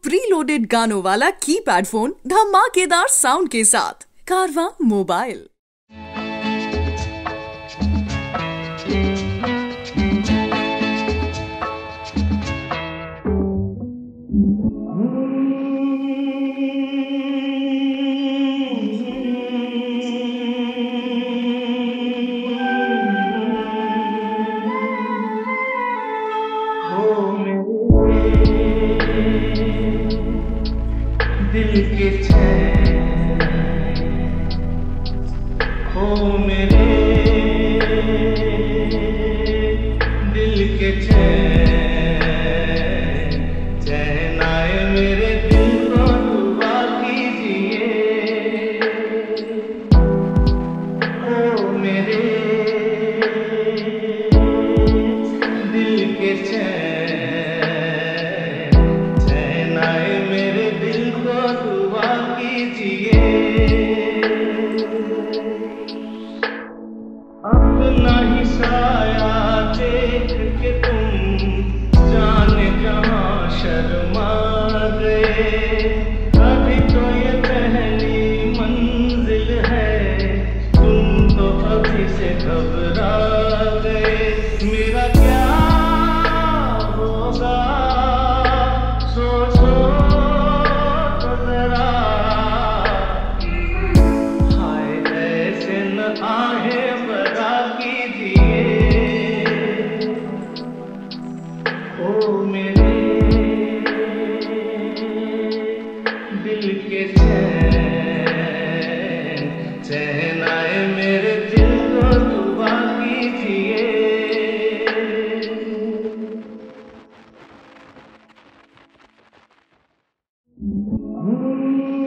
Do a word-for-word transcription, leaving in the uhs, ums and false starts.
Pre loaded गानों वाला keypad phone धमाकेदार साउंड के साथ कारवां मोबाइल। दिल के चैन हो मेरे दिल के चैन, चैन आए मेरे दिल को दुआ कीजिए। हो मेरे दिल के चैन, अपना ही साया देख के तुम जाने कहाँ शर्मा गए। अभी तो ये पहली मंजिल है, तुम तो अभी से घबरा गए। मेरा क्या होगा सोचो तो जरा, हाय ऐसे न आहे ओ मेरे दिल के चैन, चैन आए मेरे दिल को दुआ कीजिए। Hmm